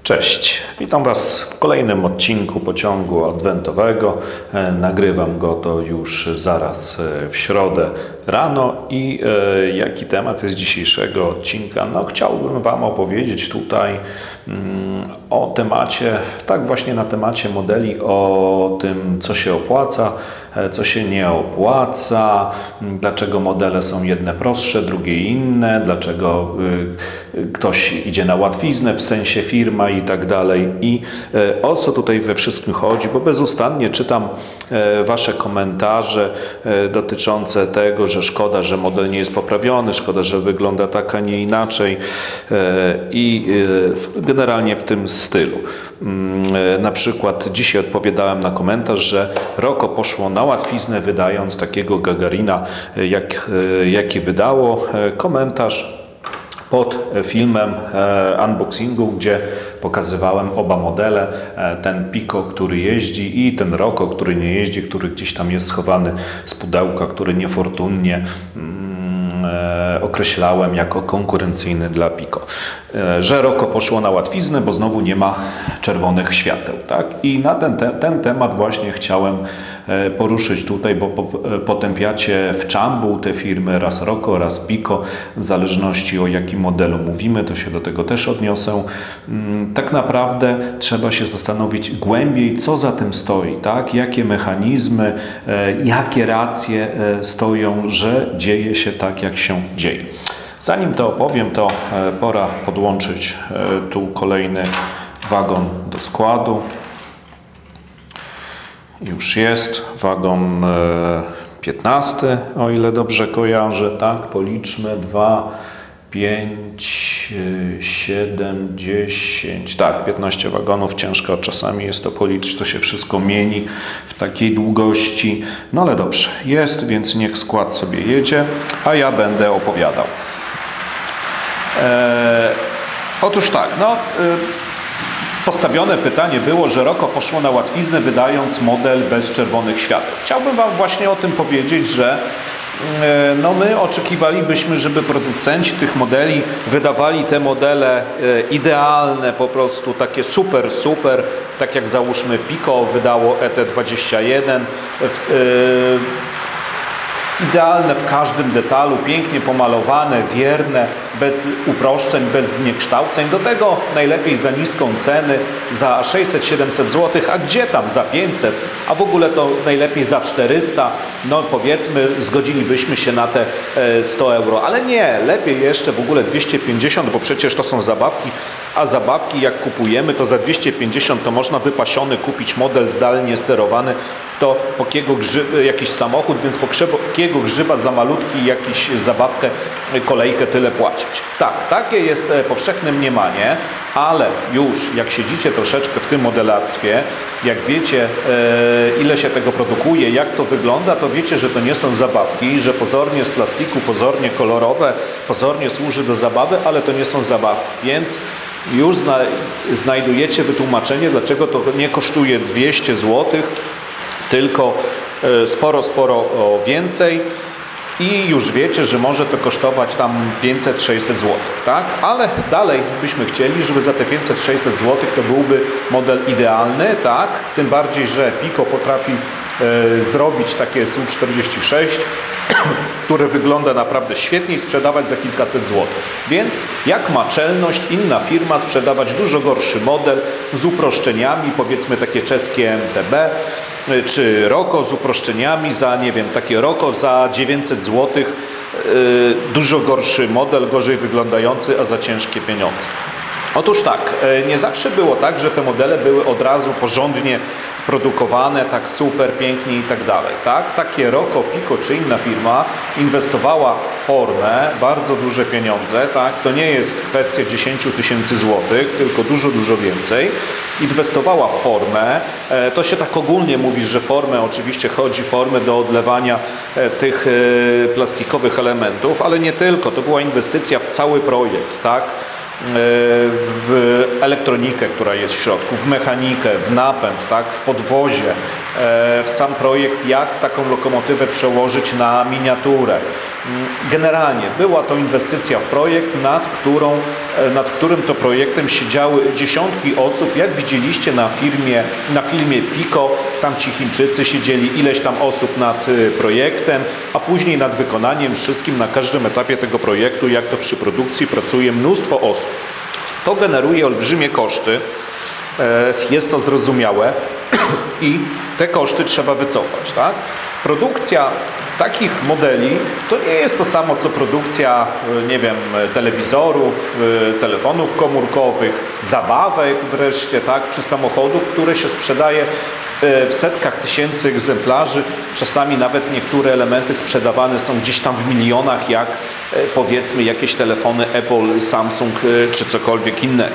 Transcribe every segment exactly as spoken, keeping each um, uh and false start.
Cześć, witam Was w kolejnym odcinku pociągu adwentowego. Nagrywam go to już zaraz w środę rano i e, jaki temat jest dzisiejszego odcinka? No, chciałbym Wam opowiedzieć tutaj mm, o temacie, tak właśnie na temacie modeli, o tym, co się opłaca, co się nie opłaca, dlaczego modele są jedne prostsze, drugie inne, dlaczego y, ktoś idzie na łatwiznę, w sensie firma i tak dalej. I y, o co tutaj we wszystkim chodzi, bo bezustannie czytam y, Wasze komentarze y, dotyczące tego, że szkoda, że model nie jest poprawiony, szkoda, że wygląda tak, a nie inaczej y, i y, generalnie w tym stylu. Y, na przykład dzisiaj odpowiadałem na komentarz, że Roko poszło na łatwiznę, wydając takiego Gagarina, jak, jaki wydało. Komentarz pod filmem unboxingu, gdzie pokazywałem oba modele, ten Pico, który jeździ, i ten Roko, który nie jeździ, który gdzieś tam jest schowany z pudełka, który niefortunnie określałem jako konkurencyjny dla Pico. Że Roko poszło na łatwiznę, bo znowu nie ma czerwonych świateł, tak? I na ten, ten, ten temat właśnie chciałem poruszyć tutaj, bo potępiacie w czambu te firmy, raz Roko, raz Pico, w zależności o jakim modelu mówimy, to się do tego też odniosę. Tak naprawdę trzeba się zastanowić głębiej, co za tym stoi, tak? Jakie mechanizmy, jakie racje stoją, że dzieje się tak, jak się dzieje. Zanim to opowiem, to pora podłączyć tu kolejny wagon do składu. Już jest wagon piętnasty, o ile dobrze kojarzę, tak? Policzmy dwa, pięć, siedem, dziesięć, tak, piętnaście wagonów. Ciężko czasami jest to policzyć, to się wszystko mieni w takiej długości. No ale dobrze, jest, więc niech skład sobie jedzie, a ja będę opowiadał. Eee, otóż tak, no... Y Postawione pytanie było, że Roko poszło na łatwiznę, wydając model bez czerwonych świateł. Chciałbym Wam właśnie o tym powiedzieć, że no my oczekiwalibyśmy, żeby producenci tych modeli wydawali te modele idealne, po prostu takie super, super, tak jak załóżmy Pico wydało E T dwadzieścia jeden, idealne w każdym detalu, pięknie pomalowane, wierne, bez uproszczeń, bez zniekształceń. Do tego najlepiej za niską cenę, za sześćset siedemset złotych, a gdzie tam za pięćset, a w ogóle to najlepiej za czterysta, no powiedzmy, zgodzilibyśmy się na te sto euro, ale nie, lepiej jeszcze w ogóle dwieście pięćdziesiąt, bo przecież to są zabawki, a zabawki jak kupujemy, to za dwieście pięćdziesiąt to można wypasiony kupić model zdalnie sterowany, to po kiego grzyba, jakiś samochód, więc po kiego grzyba za malutki jakiś zabawkę, kolejkę tyle płacić. Tak, takie jest powszechne mniemanie, ale już jak siedzicie troszeczkę w tym modelarstwie, jak wiecie, ile się tego produkuje, jak to wygląda, to wiecie, że to nie są zabawki, że pozornie z plastiku, pozornie kolorowe, pozornie służy do zabawy, ale to nie są zabawki, więc już zna znajdujecie wytłumaczenie, dlaczego to nie kosztuje dwieście złotych, tylko sporo, sporo więcej. I już wiecie, że może to kosztować tam pięćset sześćset złotych, tak? Ale dalej byśmy chcieli, żeby za te pięćset sześćset złotych to byłby model idealny, tak? Tym bardziej, że Pico potrafi e, zrobić takie S U czterdzieści sześć, które wygląda naprawdę świetnie i sprzedawać za kilkaset złotych. Więc jak ma czelność inna firma sprzedawać dużo gorszy model z uproszczeniami, powiedzmy takie czeskie M T B, czy Roko z uproszczeniami za, nie wiem, takie Roko za dziewięćset złotych, yy, dużo gorszy model, gorzej wyglądający, a za ciężkie pieniądze. Otóż tak, nie zawsze było tak, że te modele były od razu porządnie produkowane, tak super, pięknie i tak dalej, tak? Takie Roko, Pico czy inna firma inwestowała w formę bardzo duże pieniądze, tak? To nie jest kwestia dziesięć tysięcy złotych, tylko dużo, dużo więcej. Inwestowała w formę, to się tak ogólnie mówi, że formę, oczywiście chodzi o formę do odlewania tych plastikowych elementów, ale nie tylko, to była inwestycja w cały projekt, tak? W elektronikę, która jest w środku, w mechanikę, w napęd, tak, w podwozie, w sam projekt, jak taką lokomotywę przełożyć na miniaturę. Generalnie była to inwestycja w projekt, nad, którą, nad którym to projektem siedziały dziesiątki osób. Jak widzieliście na, firmie, na filmie Pico, tam ci Chińczycy siedzieli ileś tam osób nad projektem, a później nad wykonaniem wszystkim na każdym etapie tego projektu, jak to przy produkcji pracuje mnóstwo osób. To generuje olbrzymie koszty, jest to zrozumiałe i te koszty trzeba wycofać, tak? Produkcja takich modeli to nie jest to samo, co produkcja, nie wiem, telewizorów, telefonów komórkowych, zabawek wreszcie, tak, czy samochodów, które się sprzedaje w setkach tysięcy egzemplarzy. Czasami nawet niektóre elementy sprzedawane są gdzieś tam w milionach, jak powiedzmy jakieś telefony Apple, Samsung czy cokolwiek innego.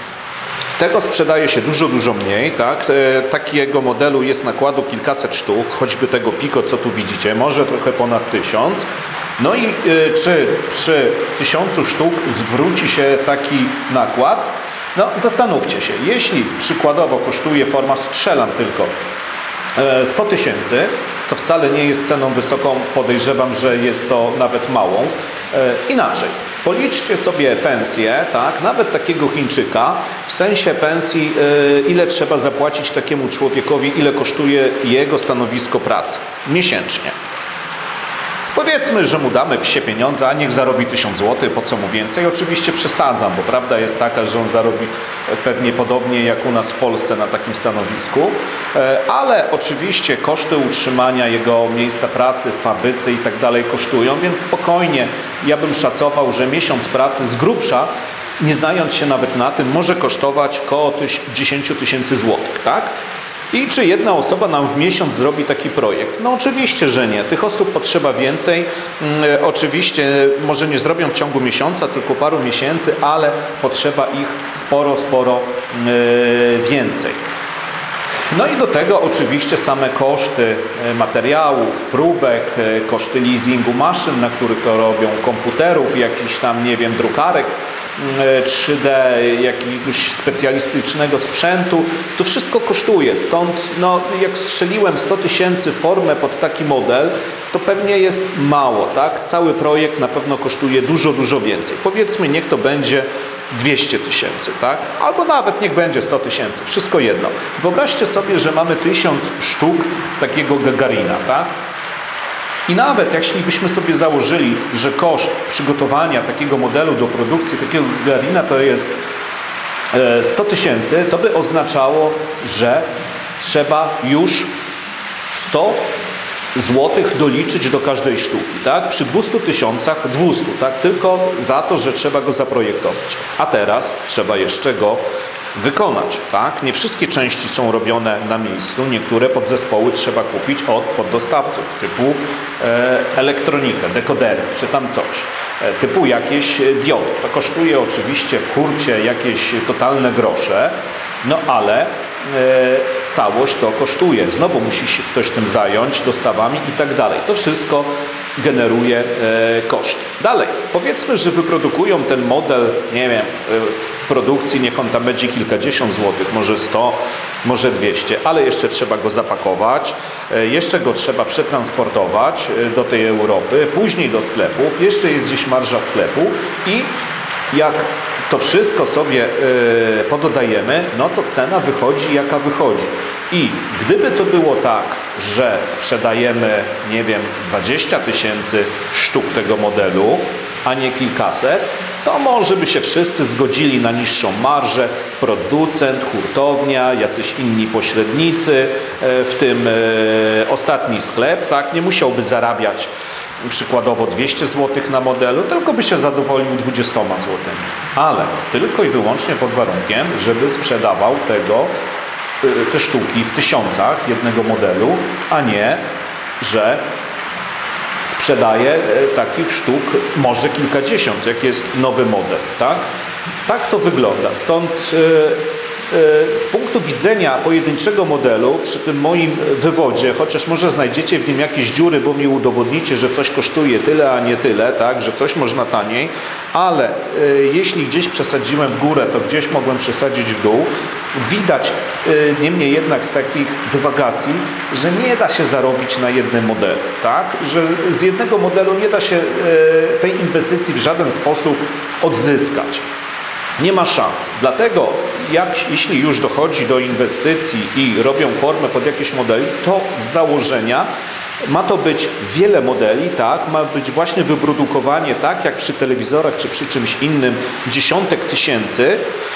Tego sprzedaje się dużo, dużo mniej, tak? Takiego modelu jest nakładu kilkaset sztuk, choćby tego Pico, co tu widzicie, może trochę ponad tysiąc. No i czy przy tysiącu sztuk zwróci się taki nakład? No zastanówcie się, jeśli przykładowo kosztuje forma, strzelam tylko, sto tysięcy, co wcale nie jest ceną wysoką, podejrzewam, że jest to nawet małą. Inaczej, policzcie sobie pensję, tak, nawet takiego Chińczyka, w sensie pensji, ile trzeba zapłacić takiemu człowiekowi, ile kosztuje jego stanowisko pracy miesięcznie. Powiedzmy, że mu damy psie pieniądze, a niech zarobi tysiąc złotych, po co mu więcej? Oczywiście przesadzam, bo prawda jest taka, że on zarobi pewnie podobnie jak u nas w Polsce na takim stanowisku, ale oczywiście koszty utrzymania jego miejsca pracy w fabryce i tak dalej kosztują, więc spokojnie ja bym szacował, że miesiąc pracy z grubsza, nie znając się nawet na tym, może kosztować około dziesięć tysięcy złotych, tak? I czy jedna osoba nam w miesiąc zrobi taki projekt? No oczywiście, że nie. Tych osób potrzeba więcej. Hmm, oczywiście może nie zrobią w ciągu miesiąca, tylko paru miesięcy, ale potrzeba ich sporo, sporo yy, więcej. No i do tego oczywiście same koszty materiałów, próbek, koszty leasingu maszyn, na których to robią, komputerów, jakichś tam, nie wiem, drukarek trzy D, jakiegoś specjalistycznego sprzętu. To wszystko kosztuje. Stąd, no, jak strzeliłem sto tysięcy formę pod taki model, to pewnie jest mało, tak? Cały projekt na pewno kosztuje dużo, dużo więcej. Powiedzmy, niech to będzie dwieście tysięcy, tak? Albo nawet niech będzie sto tysięcy, wszystko jedno. Wyobraźcie sobie, że mamy tysiąc sztuk takiego Gagarina, tak? I nawet jeśli byśmy sobie założyli, że koszt przygotowania takiego modelu do produkcji takiego Gagarina to jest sto tysięcy, to by oznaczało, że trzeba już sto złotych doliczyć do każdej sztuki, tak? Przy dwustu tysiącach dwieście, tak? Tylko za to, że trzeba go zaprojektować. A teraz trzeba jeszcze go wykonać, tak? Nie wszystkie części są robione na miejscu, niektóre podzespoły trzeba kupić od poddostawców typu e, elektronikę, dekodery, czy tam coś, e, typu jakieś diody. To kosztuje oczywiście w hurcie jakieś totalne grosze, no ale E, całość to kosztuje. Znowu musi się ktoś tym zająć, dostawami i tak dalej. To wszystko generuje e, koszty. Dalej, powiedzmy, że wyprodukują ten model, nie wiem, w produkcji niech on tam będzie kilkadziesiąt złotych, może sto, może dwieście, ale jeszcze trzeba go zapakować, e, jeszcze go trzeba przetransportować e, do tej Europy, później do sklepów, jeszcze jest gdzieś marża sklepu i jak to wszystko sobie yy, pododajemy, no to cena wychodzi jaka wychodzi. I gdyby to było tak, że sprzedajemy, nie wiem, dwadzieścia tysięcy sztuk tego modelu, a nie kilkaset, to może by się wszyscy zgodzili na niższą marżę, producent, hurtownia, jacyś inni pośrednicy, w tym ostatni sklep, tak, nie musiałby zarabiać przykładowo dwieście złotych na modelu, tylko by się zadowolił dwudziestoma złotymi. Ale tylko i wyłącznie pod warunkiem, żeby sprzedawał tego, te sztuki w tysiącach jednego modelu, a nie, że sprzedaje takich sztuk może kilkadziesiąt, jak jest nowy model, tak? Tak to wygląda. Stąd z punktu widzenia pojedynczego modelu, przy tym moim wywodzie, chociaż może znajdziecie w nim jakieś dziury, bo mi udowodnicie, że coś kosztuje tyle, a nie tyle, tak, że coś można taniej, ale jeśli gdzieś przesadziłem w górę, to gdzieś mogłem przesadzić w dół. Widać niemniej jednak z takich dywagacji, że nie da się zarobić na jednym modelu, tak, że z jednego modelu nie da się tej inwestycji w żaden sposób odzyskać. Nie ma szans. Dlatego jak, jeśli już dochodzi do inwestycji i robią formę pod jakieś modeli, to z założenia ma to być wiele modeli, tak? Ma być właśnie wyprodukowanie, tak jak przy telewizorach czy przy czymś innym, dziesiątek tysięcy,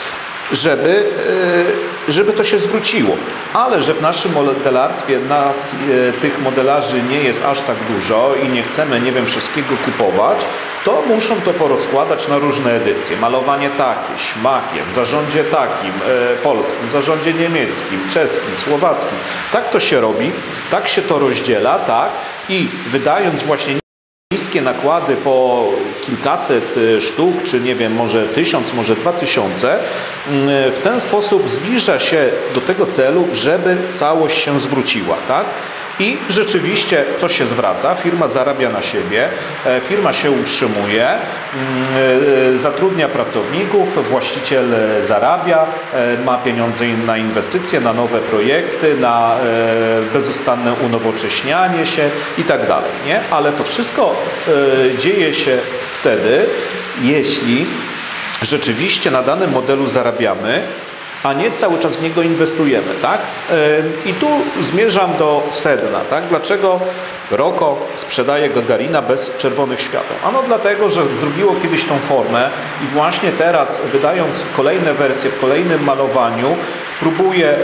żeby, żeby to się zwróciło. Ale że w naszym modelarstwie nas, tych modelarzy nie jest aż tak dużo i nie chcemy, nie wiem, wszystkiego kupować, to muszą to porozkładać na różne edycje. Malowanie takie, śmakie, w zarządzie takim, e, polskim, w zarządzie niemieckim, czeskim, słowackim. Tak to się robi, tak się to rozdziela, tak? I wydając właśnie niskie nakłady po kilkaset sztuk, czy nie wiem, może tysiąc, może dwa tysiące, w ten sposób zbliża się do tego celu, żeby całość się zwróciła, tak? I rzeczywiście to się zwraca, firma zarabia na siebie, firma się utrzymuje, zatrudnia pracowników, właściciel zarabia, ma pieniądze na inwestycje, na nowe projekty, na bezustanne unowocześnianie się i tak dalej, nie? Ale to wszystko dzieje się wtedy, jeśli rzeczywiście na danym modelu zarabiamy, a nie cały czas w niego inwestujemy, tak? I tu zmierzam do sedna, tak? Dlaczego Roko sprzedaje Gagarina bez czerwonych świateł? Ano dlatego, że zrobiło kiedyś tą formę i właśnie teraz, wydając kolejne wersje w kolejnym malowaniu, próbuje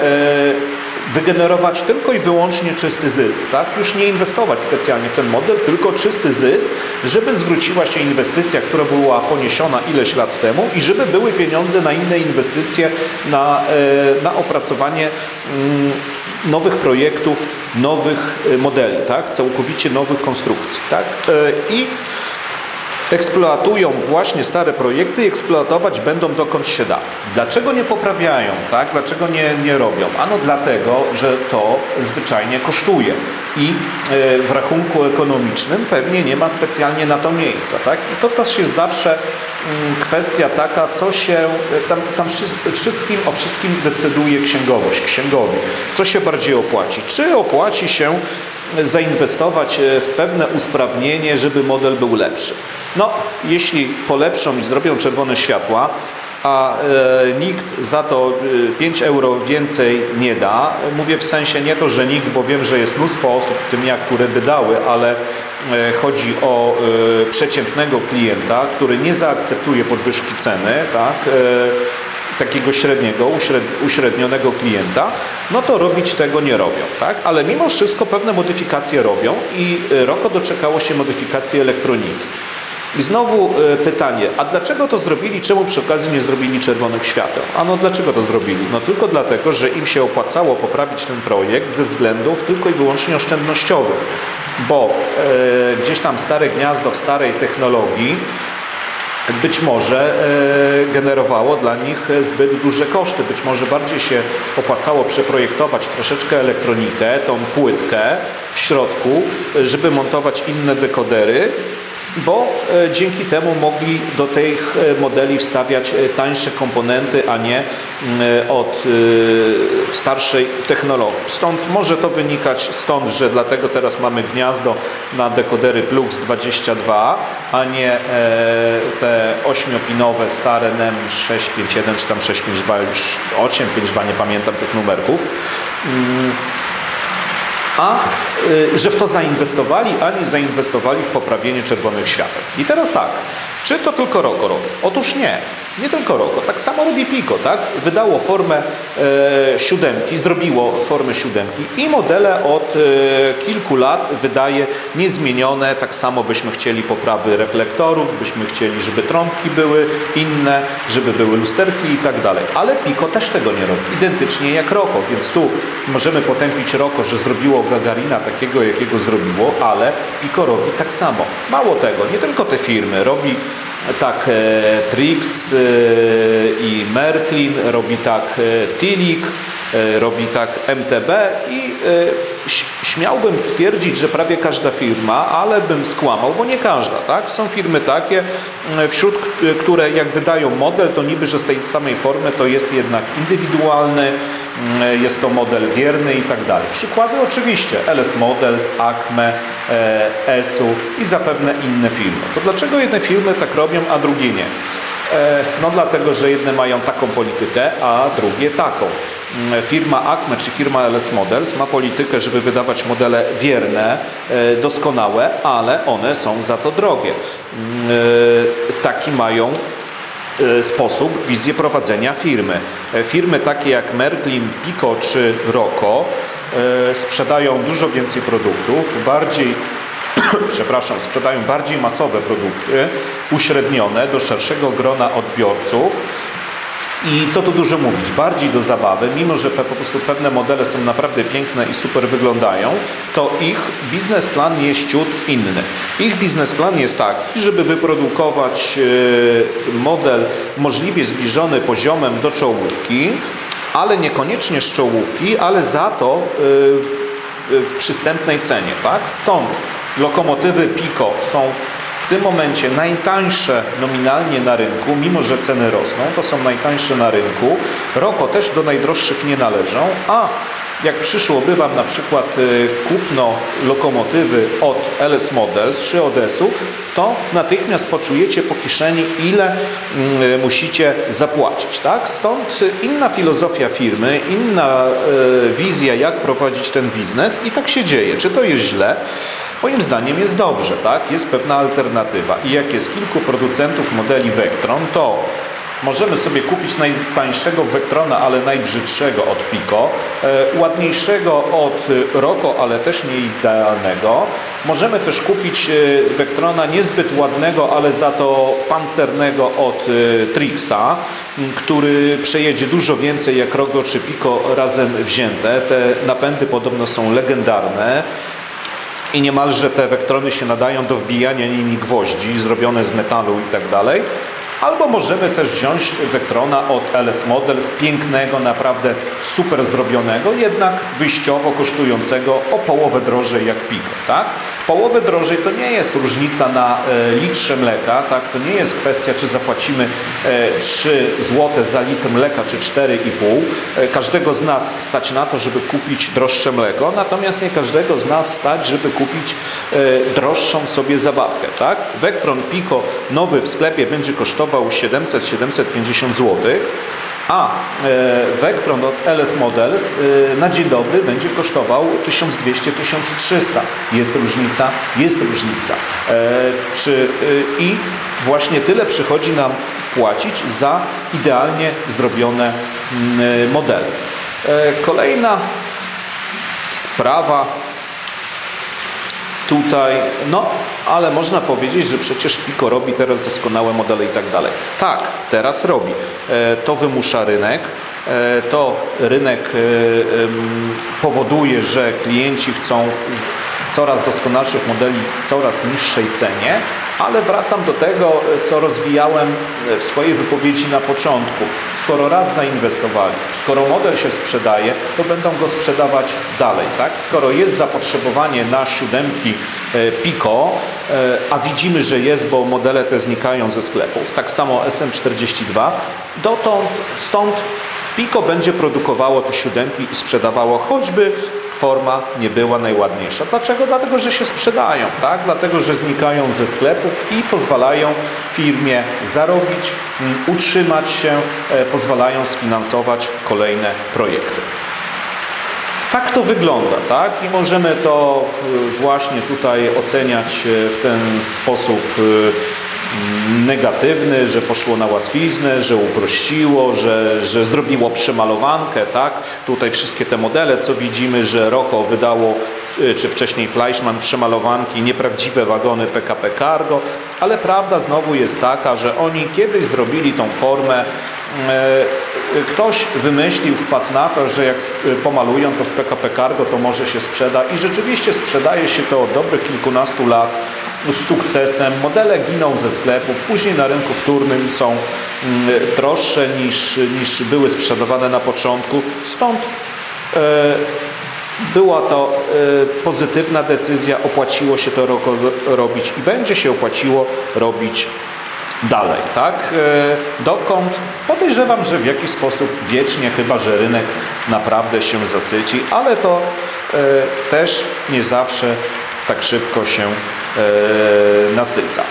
wygenerować tylko i wyłącznie czysty zysk, tak? Już nie inwestować specjalnie w ten model, tylko czysty zysk, żeby zwróciła się inwestycja, która była poniesiona ileś lat temu i żeby były pieniądze na inne inwestycje, na, na opracowanie nowych projektów, nowych modeli, tak? Całkowicie nowych konstrukcji, tak? I eksploatują właśnie stare projekty i eksploatować będą dokąd się da. Dlaczego nie poprawiają, tak? Dlaczego nie, nie robią? Ano dlatego, że to zwyczajnie kosztuje i w rachunku ekonomicznym pewnie nie ma specjalnie na to miejsca, tak? I to też jest zawsze kwestia taka, co się tam, tam wszystkim, o wszystkim decyduje księgowość, księgowi. Co się bardziej opłaci? Czy opłaci się zainwestować w pewne usprawnienie, żeby model był lepszy? No, jeśli polepszą i zrobią czerwone światła, a e, nikt za to pięć euro więcej nie da, mówię w sensie nie to, że nikt, bo wiem, że jest mnóstwo osób, w tym ja, które by dały, ale e, chodzi o e, przeciętnego klienta, który nie zaakceptuje podwyżki ceny, tak? E, takiego średniego, uśrednionego klienta, no to robić tego nie robią, tak? Ale mimo wszystko pewne modyfikacje robią i Roko doczekało się modyfikacji elektroniki. I znowu pytanie, a dlaczego to zrobili, czemu przy okazji nie zrobili czerwonych świateł? A no dlaczego to zrobili? No tylko dlatego, że im się opłacało poprawić ten projekt ze względów tylko i wyłącznie oszczędnościowych, bo e, gdzieś tam stare gniazdo w starej technologii być może e, generowało dla nich zbyt duże koszty. Być może bardziej się opłacało przeprojektować troszeczkę elektronikę, tą płytkę w środku, żeby montować inne dekodery, bo e, dzięki temu mogli do tych modeli wstawiać tańsze komponenty, a nie e, od e, starszej technologii. Stąd może to wynikać stąd, że dlatego teraz mamy gniazdo na dekodery Plux dwadzieścia dwa, a nie e, te ośmiopinowe stare N E M sześć pięć jeden czy tam sześć pięć dwa, już osiem pięć dwa, nie pamiętam tych numerków. Mm. A y, że w to zainwestowali, a nie zainwestowali w poprawienie czerwonych świateł. I teraz tak, czy to tylko Roko robi? Otóż nie, nie tylko Roko. Tak samo robi Pico, tak? Wydało formę e, siódemki, zrobiło formę siódemki i modele od e, kilku lat wydaje niezmienione. Tak samo byśmy chcieli poprawy reflektorów, byśmy chcieli, żeby trąbki były inne, żeby były lusterki i tak dalej. Ale Pico też tego nie robi. Identycznie jak Roko, więc tu możemy potępić Roko, że zrobiło Gagarina takiego, jakiego zrobiło, ale Pico robi tak samo. Mało tego, nie tylko te firmy, robi tak Trix i Märklin, robi tak Tillich, robi tak M T B i śmiałbym twierdzić, że prawie każda firma, ale bym skłamał, bo nie każda, tak? Są firmy takie, wśród które jak wydają model, to niby, że z tej samej formy to jest jednak indywidualny, jest to model wierny i tak dalej. Przykłady oczywiście L S Models, Acme, Esu i zapewne inne firmy. To dlaczego jedne firmy tak robią, a drugie nie? No dlatego, że jedne mają taką politykę, a drugie taką. Firma Acme czy firma L S Models ma politykę, żeby wydawać modele wierne, doskonałe, ale one są za to drogie. Taki mają sposób, wizję prowadzenia firmy. Firmy takie jak Märklin, Pico czy Rocco sprzedają dużo więcej produktów, bardziej przepraszam, sprzedają bardziej masowe produkty, uśrednione do szerszego grona odbiorców. I co tu dużo mówić, bardziej do zabawy, mimo że po prostu pewne modele są naprawdę piękne i super wyglądają, to ich biznesplan jest ciut inny. Ich biznesplan jest taki, żeby wyprodukować model możliwie zbliżony poziomem do czołówki, ale niekoniecznie z czołówki, ale za to w, w przystępnej cenie, tak? Stąd lokomotywy Pico są w tym momencie najtańsze nominalnie na rynku, mimo że ceny rosną, to są najtańsze na rynku. Rocco też do najdroższych nie należą, a jak przyszłoby Wam na przykład kupno lokomotywy od L S Models czy od Esu, to natychmiast poczujecie po kieszeni, ile musicie zapłacić. Tak? Stąd inna filozofia firmy, inna wizja, jak prowadzić ten biznes i tak się dzieje. Czy to jest źle? Moim zdaniem jest dobrze, tak? Jest pewna alternatywa i jak jest kilku producentów modeli Vectron, to możemy sobie kupić najtańszego Vectrona, ale najbrzydszego od Pico, e, ładniejszego od Rocco, ale też nie idealnego. Możemy też kupić e, Vectrona niezbyt ładnego, ale za to pancernego od e, Trixa, który przejedzie dużo więcej jak Rocco czy Pico razem wzięte. Te napędy podobno są legendarne. I niemalże te Vectrony się nadają do wbijania nimi gwoździ, zrobione z metalu i tak dalej. Albo możemy też wziąć Vectrona od L S Models, pięknego, naprawdę super zrobionego, jednak wyjściowo kosztującego o połowę drożej jak Pico, tak? Połowę drożej to nie jest różnica na e, litrze mleka, tak? To nie jest kwestia, czy zapłacimy e, trzy złote za litr mleka, czy cztery i pół. E, każdego z nas stać na to, żeby kupić droższe mleko, natomiast nie każdego z nas stać, żeby kupić e, droższą sobie zabawkę, tak? Vectron Pico nowy w sklepie będzie kosztował siedemset do siedemset pięćdziesiąt złotych, a e, Vectron od L S Models e, na dzień dobry będzie kosztował tysiąc dwieście do tysiąc trzysta. Jest różnica? Jest różnica. E, czy, e, I właśnie tyle przychodzi nam płacić za idealnie zrobione m, modele. E, kolejna sprawa tutaj, no, ale można powiedzieć, że przecież Pico robi teraz doskonałe modele i tak dalej. Tak, teraz robi. To wymusza rynek. To rynek powoduje, że klienci chcą coraz doskonalszych modeli w coraz niższej cenie, ale wracam do tego, co rozwijałem w swojej wypowiedzi na początku. Skoro raz zainwestowali, skoro model się sprzedaje, to będą go sprzedawać dalej, tak? Skoro jest zapotrzebowanie na siódemki Pico, a widzimy, że jest, bo modele te znikają ze sklepów, tak samo S M czterdzieści dwa, dotąd, stąd Pico będzie produkowało te siódemki i sprzedawało, choćby forma nie była najładniejsza. Dlaczego? Dlatego, że się sprzedają, tak? Dlatego, że znikają ze sklepów i pozwalają firmie zarobić, utrzymać się, pozwalają sfinansować kolejne projekty. Tak to wygląda, tak? I możemy to właśnie tutaj oceniać w ten sposób negatywny, że poszło na łatwiznę, że uprościło, że, że zrobiło przemalowankę, tak? Tutaj wszystkie te modele, co widzimy, że Rocco wydało, czy wcześniej Fleischmann, przemalowanki, nieprawdziwe wagony P K P Cargo, ale prawda znowu jest taka, że oni kiedyś zrobili tą formę Ktoś wymyślił, wpadł na to, że jak pomalują to w P K P Cargo, to może się sprzeda i rzeczywiście sprzedaje się to od dobrych kilkunastu lat z sukcesem. Modele giną ze sklepów, później na rynku wtórnym są droższe niż, niż były sprzedawane na początku. Stąd e, była to e, pozytywna decyzja, opłaciło się to ro robić i będzie się opłaciło robić dalej, tak? E, dokąd? Podejrzewam, że w jakiś sposób wiecznie, chyba że rynek naprawdę się zasyci, ale to e, też nie zawsze tak szybko się e, nasyca.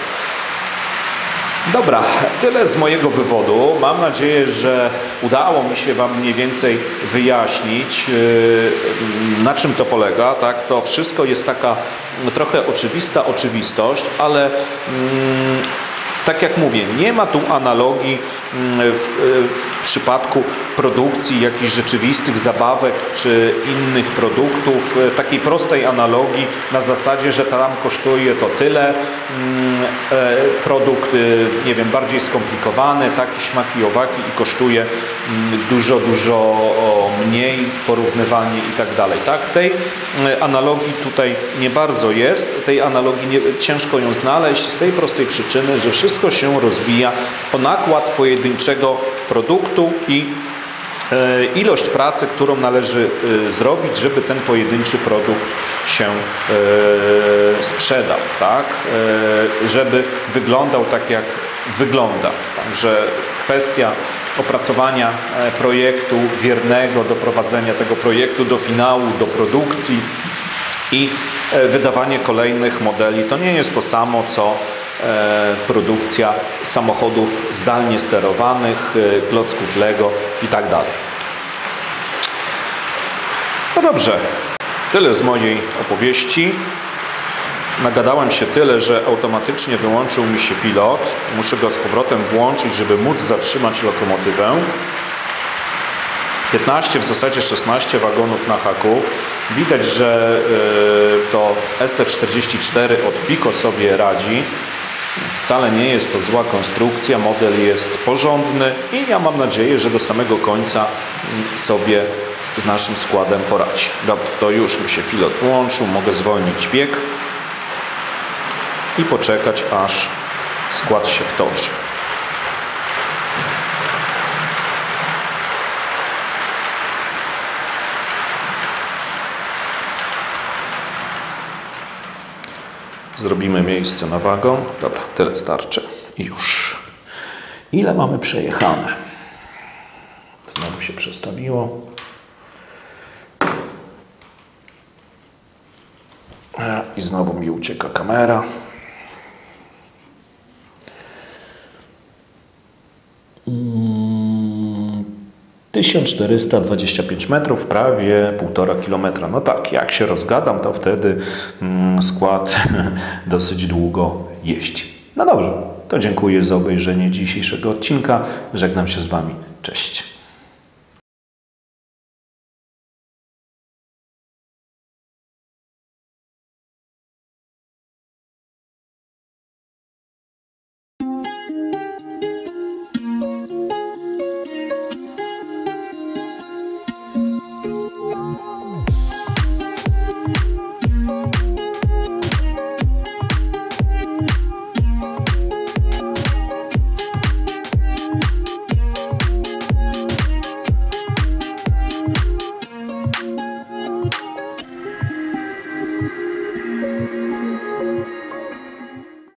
Dobra, tyle z mojego wywodu. Mam nadzieję, że udało mi się Wam mniej więcej wyjaśnić, na czym to polega. Tak? To wszystko jest taka trochę oczywista oczywistość, ale tak jak mówię, nie ma tu analogii w, w przypadku produkcji jakichś rzeczywistych zabawek czy innych produktów, takiej prostej analogii na zasadzie, że tam kosztuje to tyle, produkt, nie wiem, bardziej skomplikowany, taki, śmaki, owaki i kosztuje dużo, dużo mniej porównywalnie i tak dalej. Tak? Tej analogii tutaj nie bardzo jest, tej analogii nie, ciężko ją znaleźć z tej prostej przyczyny, że wszystko się rozbija o nakład pojedynczego produktu i ilość pracy, którą należy zrobić, żeby ten pojedynczy produkt się sprzedał, tak? Żeby wyglądał tak, jak wygląda. Także kwestia opracowania projektu wiernego, doprowadzenia tego projektu do finału, do produkcji i wydawanie kolejnych modeli to nie jest to samo, co produkcja samochodów zdalnie sterowanych, klocków Lego i tak dalej. No dobrze, tyle z mojej opowieści. Nagadałem się tyle, że automatycznie wyłączył mi się pilot. Muszę go z powrotem włączyć, żeby móc zatrzymać lokomotywę. piętnaście, w zasadzie szesnaście wagonów na haku. Widać, że to S T czterdzieści cztery od Pico sobie radzi. Wcale nie jest to zła konstrukcja, model jest porządny i ja mam nadzieję, że do samego końca sobie z naszym składem poradzi. Dobra, to już mi się pilot włączył, mogę zwolnić bieg i poczekać, aż skład się wtoczy. Zrobimy miejsce na wagon. Dobra, tyle starczy. I już. Ile mamy przejechane? Znowu się przestawiło. I znowu mi ucieka kamera. tysiąc czterysta dwadzieścia pięć metrów, prawie półtora kilometra. No tak, jak się rozgadam, to wtedy mm, skład dosyć długo jeździ. No dobrze, to dziękuję za obejrzenie dzisiejszego odcinka. Żegnam się z Wami. Cześć.